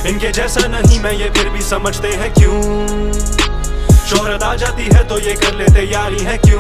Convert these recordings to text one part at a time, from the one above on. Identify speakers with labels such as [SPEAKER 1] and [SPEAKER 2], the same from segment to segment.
[SPEAKER 1] इनके जैसा नहीं मैं ये फिर भी समझते हैं क्यों। शोहरत आ जाती है तो ये कर लेते यारी है क्यों।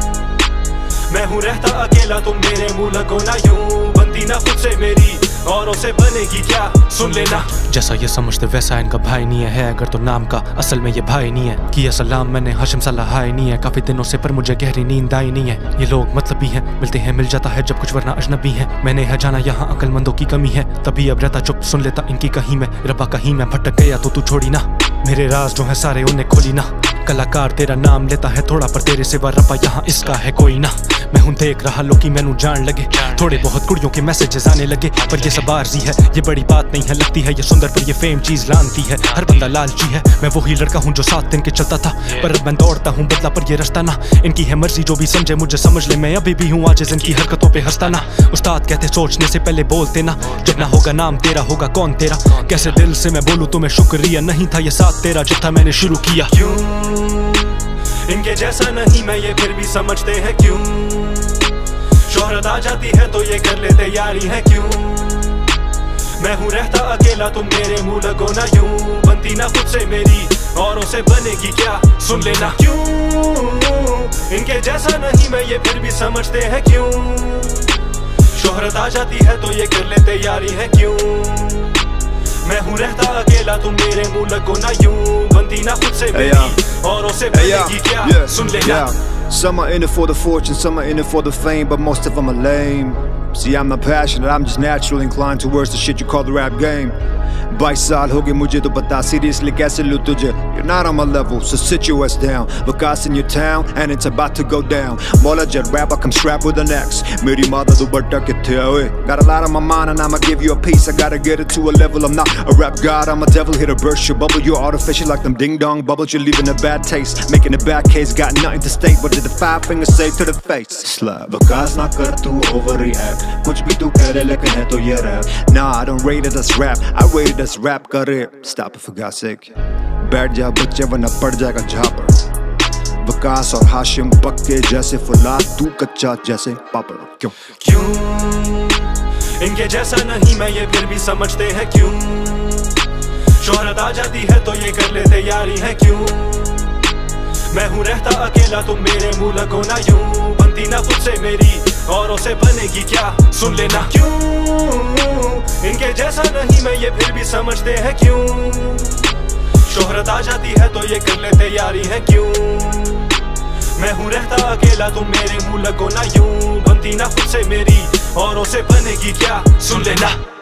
[SPEAKER 1] मैं हूँ रहता अकेला तुम मेरे मुँह लगो ना यूं। बनती ना खुद से मेरी औरों से बनेगी क्या, सुन लेना।
[SPEAKER 2] जैसा ये समझते वैसा इनका भाई नहीं है अगर तो नाम का, असल में ये भाई नहीं है। किया सलाम मैंने हाशिम सा हाय नहीं है, काफी दिनों से पर मुझे गहरी नींद आई नहीं है। ये लोग मतलबी हैं, मिलते हैं मिल जाता है जब कुछ वरना अजनबी है। मैंने है जाना यहाँ अक्लमंदों की कमी है, तभी अब रहता चुप सुन लेता इनकी कहीं में। रब्बा कहीं मैं भटक गया तो तू छोड़ी ना, मेरे राज जो है सारे उन्हें खोली ना। कलाकार तेरा नाम लेता है थोड़ा पर तेरे सिवा रब्बा यहाँ इसका है कोई ना। मैं हूँ देख रहा लोग की मैनू जान लगे, थोड़े बहुत कुड़ियों के मैसेजेस आने लगे। पर ये सब आर्जी है, ये बड़ी बात नहीं है। लगती है ये सुंदर पर ये फेम चीज लानती है। हर बंदा लालची है, मैं वही लड़का हूँ जो 7 दिन के चलता था, पर अब मैं दौड़ता हूँ बदला पर ये रास्ता ना। इनकी है मर्जी जो भी समझे मुझे समझ ले, मैं अभी भी हूँ आज इनकी हरकतों पे हंसता ना। उस्ताद कहते सोचने से पहले बोलते ना, जब ना होगा नाम तेरा होगा कौन तेरा। कैसे दिल से मैं बोलूँ तुम्हें शुक्रिया, नहीं था ये साथ तेरा जब था मैंने शुरू किया।
[SPEAKER 1] क्यों इनके जैसा नहीं मैं ये फिर भी समझते हैं क्यों। शोहरत आ जाती है तो ये कर लेते यारी है क्यों। मैं हूँ रहता अकेला तुम मेरे मुँह लगो ना यूं। बनती ना खुद से मेरी औरों से बनेगी क्या, सुन लेना। क्यों इनके जैसा नहीं मैं ये फिर भी समझते हैं क्यों। शोहरत आ जाती है तो ये कर लेते यारी है क्यों। मैं हूँ रहता अकेला तुम मेरे मुँह लगो ना यूं। बनती ना खुद से मेरी औरों से बनेगी क्या, सुन लेना।
[SPEAKER 3] Some are in it for the fortune, some are in it for the fame, but most of them are lame. See, I'm not passionate, I'm just naturally inclined towards the shit you call the rap game. 22 साल हो गए मुझे तो बता seriously कैसे लूँ तुझे। You're not on my level, so sit your ass down. Waqas in your town, and it's about to go down. Mola jet rap, I come strapped with an X. मेरी माता तो बट्टा किथे ओए। Got a lot on my mind and I'ma give you a piece. I gotta get it to a level, I'm not a rap god, I'm a devil here to burst your bubble. You're artificial like them ding dong bubbles. You're leaving a bad taste, making a bad case. Got nothing to state, what did the 5 fingers say to the face? Slap. Waqas ना कर तू overreact. कुछ भी तू कह लेकिन है तो ये rap. Nah, I don't rate it as rap, I rate it as rap कर it. Stop it for God's sake. बैठ जा बच्चे वरना पड़ जाएगा झापड़। वकास और हाशिम पक्के जैसे फुलाद, तू कच्चा जैसे पापड़। क्यों
[SPEAKER 1] इनके जैसा नहीं मैं ये फिर भी समझते हैं क्यों। शोहरत आ जाती है तो ये कर लेते यारी है क्यों। मैं हूँ रहता अकेला तुम मेरे मुँह लगो ना यूं। बनती ना खुद से मेरी औरों से बनेगी क्या, सुन लेना। क्यों इनके जैसा नहीं मैं ये फिर भी समझते हैं क्यों। शोहरत आ जाती है तो ये कर लेते यारी है क्यों। मैं हूँ रहता अकेला तुम मेरे मुँह लगो ना यूं। बनती ना खुद से मेरी औरों से बनेगी क्या, सुन लेना।